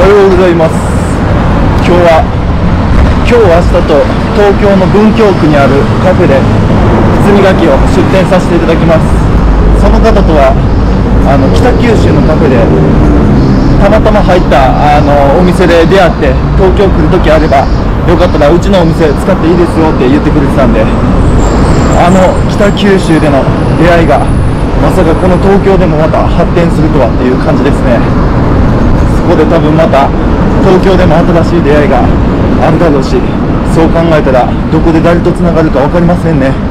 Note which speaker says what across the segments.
Speaker 1: ようございます。今日明日と東京の文京区にあるカフェで靴磨きを出店させていただきます。その方とは北九州のカフェでたまたま入ったお店で出会って、東京来る時あればよかったらうちのお店使っていいですよって言ってくれてたんで、北九州での出会いがまさかこの東京でもまた発展するとはっていう感じですね。そこで多分また東京でも新しい出会いがあるだろうし、そう考えたらどこで誰とつながるか分かりませんね。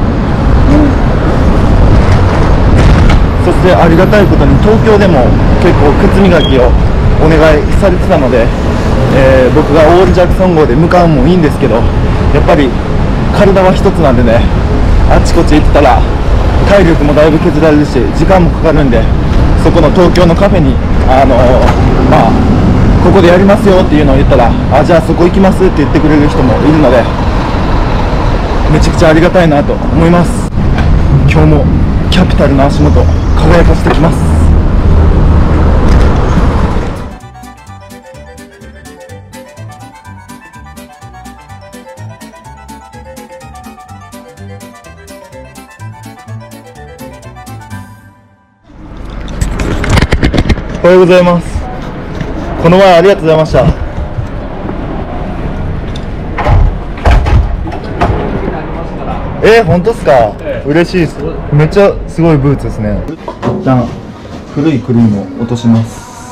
Speaker 1: そしてありがたいことに東京でも結構靴磨きをお願いされてたので、僕がオールジャクソン号で向かうもいいんですけど、やっぱり体は一つなんでね、あっちこっち行ってたら体力もだいぶ削られるし時間もかかるんで、そこの東京のカフェにここでやりますよっていうのを言ったら、じゃあそこ行きますって言ってくれる人もいるので、めちゃくちゃありがたいなと思います。今日もキャピタルの足元輝かせてきます。おはようございます。この前ありがとうございました。本当ですか？嬉しいです。めっちゃすごいブーツですね。一旦古いクリームを落とします。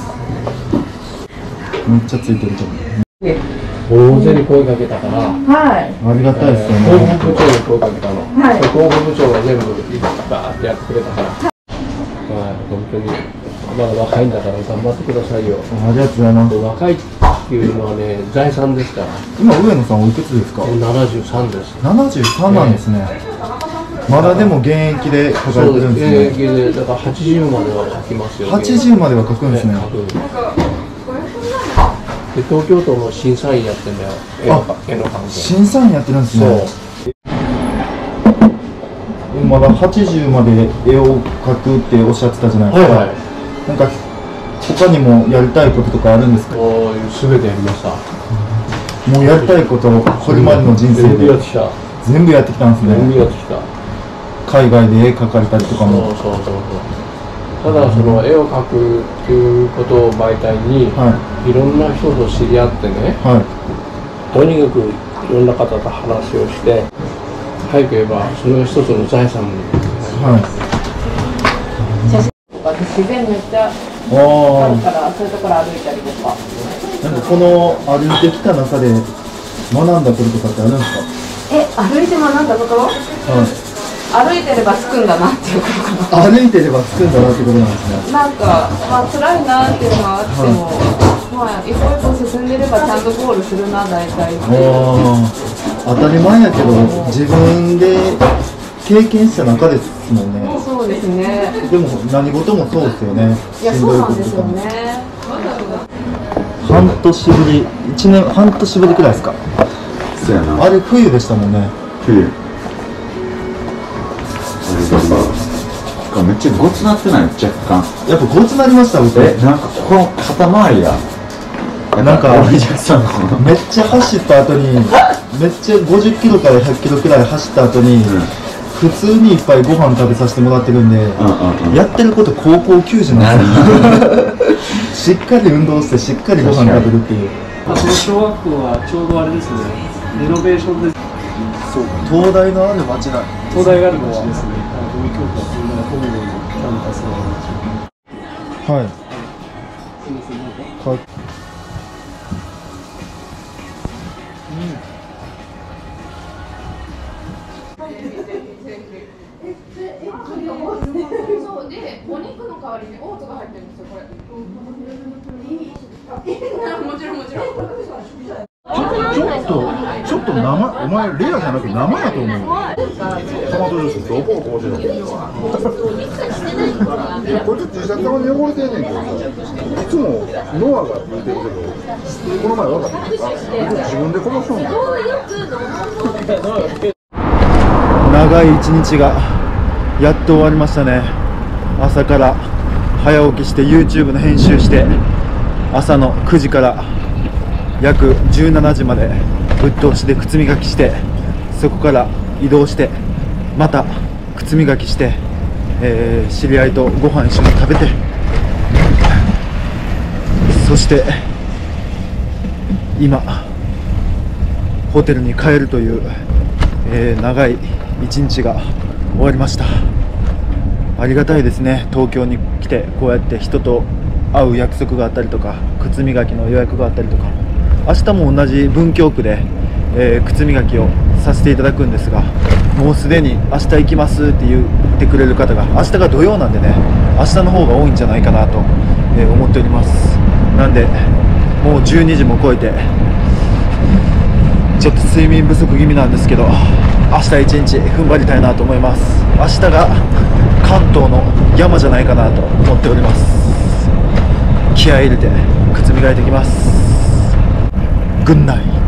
Speaker 1: めっちゃついてると思う。
Speaker 2: 大勢に声かけたから、
Speaker 1: はい、ありがたいですよね。
Speaker 2: 広報部長に声かけたの。はい、広報部長が全部バーってやってくれたから。本当にまだ若いんだから頑張ってくださいよ。
Speaker 1: ありがとうございます。
Speaker 2: 若いっていうのはね、財産ですから。
Speaker 1: 今上野さんおいくつですか
Speaker 2: ？73です。
Speaker 1: 73なんですね。まだでも現役で書かれてるんですね。
Speaker 2: 現役で、だから80までは書きますよ。
Speaker 1: 80までは書くんですね。
Speaker 2: で、東京都の審査員やってんだよ。絵の関係。
Speaker 1: 審査員やってるんですね。まだ80まで絵を描くっておっしゃってたじゃないですか。なんか他にもやりたいこととかあるんですか？
Speaker 2: 全てやりました。
Speaker 1: もうやりたいことをこれまでの人生で全部やってきたんですね。
Speaker 2: 全部やってきた。
Speaker 1: 海外で絵描かれたりとかも。
Speaker 2: そう。ただその絵を描くっていうことを媒体に、いろんな人と知り合ってね、とにかくいろんな方と話をして、早く言えばそれが一つの財産になります。自然めっちゃあるから、そういうところ歩いたりとか。
Speaker 1: なんかこの歩いてきた中で学んだこととかってあるんですか？
Speaker 3: 歩いて学んだこと？歩いてればつくんだなっていうことかな。
Speaker 1: 歩いてればつくんだなってことなんですね。
Speaker 3: なんか辛いなっていうのがあっても、一歩一歩進んでればちゃんとゴールするな大体。
Speaker 1: 当たり前やけど自分で経験した中ですもんね。
Speaker 3: そうですね。
Speaker 1: でも何事もそうですよね。
Speaker 3: いや、そうなんですよね。
Speaker 1: 半年ぶり、半年ぶりくらいですか。
Speaker 4: そうやな。
Speaker 1: あれ冬でしたもんね。
Speaker 4: 冬。めっちゃゴツなってない？若干。やっぱ
Speaker 1: ゴツなりました。僕。
Speaker 4: なんかこの肩周りが。
Speaker 1: なんかめっちゃ走った後に、めっちゃ50キロから100キロくらい走った後に。普通にいっぱいご飯食べさせてもらってるんで、やってること高校球児なんですよ。しっかり運動してしっかりご飯食べるっていう。
Speaker 2: その小学校はちょうどあれですね、リノベーションで。
Speaker 1: そうか、東大のある町だ。
Speaker 2: 東大がある町ですね。文京区はそんな本郷のキャンパスの町。
Speaker 1: はい。
Speaker 3: そうで、お肉の代わりにオーツが入ってるんですよ、これ。もちろん。
Speaker 1: ちょっと生、お前レアじゃなくて生やと思う。トマトジュースどこかもしれない。これTシャツが汚れてんねんけど、いつもノアが言うてるけど、この前分かった。自分でこぼしとんの。長い一日がやっと終わりましたね。朝から早起きして YouTube の編集して、朝の9時から約17時までぶっ通しで靴磨きして、そこから移動してまた靴磨きして、知り合いとご飯一緒に食べて、そして今ホテルに帰るという、長い一日が終わりました。ありがたいですね。東京に来てこうやって人と会う約束があったりとか、靴磨きの予約があったりとか、明日も同じ文京区で、靴磨きをさせていただくんですが、もうすでに明日行きますって言ってくれる方が、明日が土曜なんでね、明日の方が多いんじゃないかなと、思っております。なんでもう12時も超えてちょっと睡眠不足気味なんですけど、明日一日踏ん張りたいなと思います。明日が関東の山じゃないかなと思っております。気合い入れて靴磨いてきます。グッナイ。